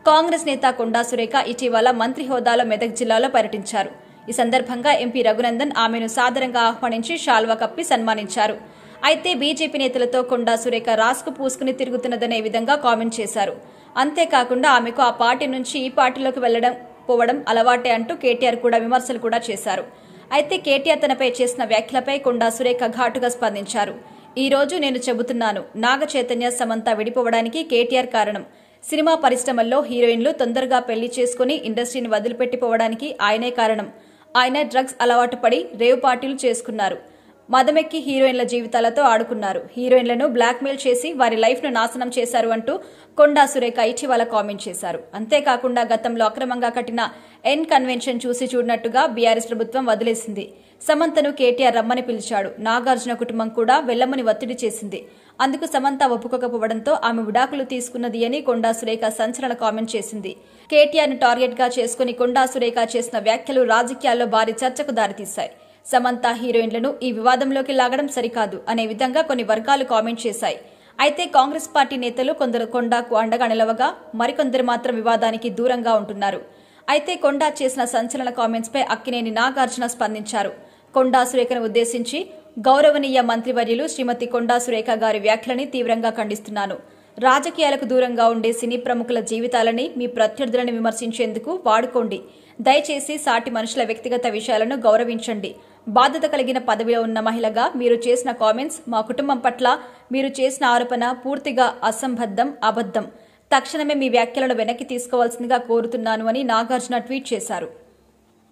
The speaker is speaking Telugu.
కాంగ్రెస్ నేత కొండా సురేఖ ఇటీవల మంత్రి హోదాలో మెదక్ జిల్లాలో పర్యటించారు. ఈ సందర్భంగా ఎంపీ రఘునందన్ ఆమెను సాదరంగా ఆహ్వానించి శాల్వా కప్పి సన్మానించారు. అయితే బీజేపీ నేతలతో కొండా సురేఖ రాసుకు పూసుకుని తిరుగుతున్నదనే విధంగా కామెంట్ చేశారు. అంతేకాకుండా ఆమెకు ఆ పార్టీ నుంచి ఈ పార్టీలోకి పోవడం అలవాటే అంటూ కేటీఆర్ కూడా విమర్శలు కూడా చేశారు. అయితే కేటీఆర్ తనపై చేసిన వ్యాఖ్యలపై కొండా సురేఖ ఘాటుగా స్పందించారు. ఈ రోజు నేను చెబుతున్నాను, నాగ చైతన్య సమంత విడిపోవడానికి కేటీఆర్ కారణం. సినిమా పరిశ్రమల్లో హీరోయిన్లు తొందరగా పెళ్లి చేసుకుని ఇండస్ట్రీని వదిలిపెట్టిపోవడానికి ఆయనే కారణం. ఆయన డ్రగ్స్ అలవాటు పడి రేవ్ పార్టీలు చేసుకున్నారు. మదమెక్కి హీరోయిన్ల జీవితాలతో ఆడుకున్నారు. హీరోయిన్లను బ్లాక్మెయిల్ చేసి వారి లైఫ్ ను నాశనం చేశారు అంటూ కొండా సురేఖ ఇటీవల కామెంట్ చేశారు. అంతేకాకుండా గతంలో అక్రమంగా కట్టిన ఎన్ కన్వెన్షన్ చూసి చూడనట్టుగా బీఆర్ఎస్ ప్రభుత్వం వదిలేసింది. సమంతను కేటీఆర్ రమ్మని పిలిచాడు. నాగార్జున కుటుంబం కూడా వెళ్లమని ఒత్తిడి చేసింది. అందుకు సమంత ఒప్పుకోకపోవడంతో ఆమె విడాకులు తీసుకున్నది అని కొండా సురేఖ సంచలన కామెంట్ చేసింది. కేటీఆర్ ను టార్గెట్ గా చేసుకుని కొండా సురేఖ చేసిన వ్యాఖ్యలు రాజకీయాల్లో భారీ చర్చకు దారితీశాయి. సమంత హీరోయిన్లను ఈ వివాదంలోకి లాగడం సరికాదు అనే విధంగా కొన్ని వర్గాలు కామెంట్ చేశాయి. అయితే కాంగ్రెస్ పార్టీ నేతలు కొందరు కొండాకు అండగా నిలవగా మరికొందరు మాత్రం వివాదానికి దూరంగా ఉంటున్నారు. అయితే కొండా చేసిన సంచలన కామెంట్స్ పై అక్కినేని నాగార్జున స్పందించారు. కొండా సురేఖను ఉద్దేశించి, గౌరవనీయ మంత్రివర్యులు శ్రీమతి కొండా సురేఖ గారి వ్యాఖ్యలని తీవ్రంగా ఖండిస్తున్నాను. రాజకీయాలకు దూరంగా ఉండే సినీ ప్రముఖుల జీవితాలని మీ ప్రత్యర్థులను విమర్శించేందుకు వాడుకోండి. దయచేసి సాటి మనుషుల వ్యక్తిగత విషయాలను గౌరవించండి. బాధ్యత కలిగిన పదవిలో ఉన్న మహిళగా మీరు చేసిన కామెంట్స్ మా కుటుంబం పట్ల మీరు చేసిన ఆరోపణ పూర్తిగా అసంబద్ధం, అబద్దం. తక్షణమే మీ వ్యాఖ్యలను వెనక్కి తీసుకోవాల్సిందిగా కోరుతున్నాను అని నాగార్జున ట్వీట్ చేశారు.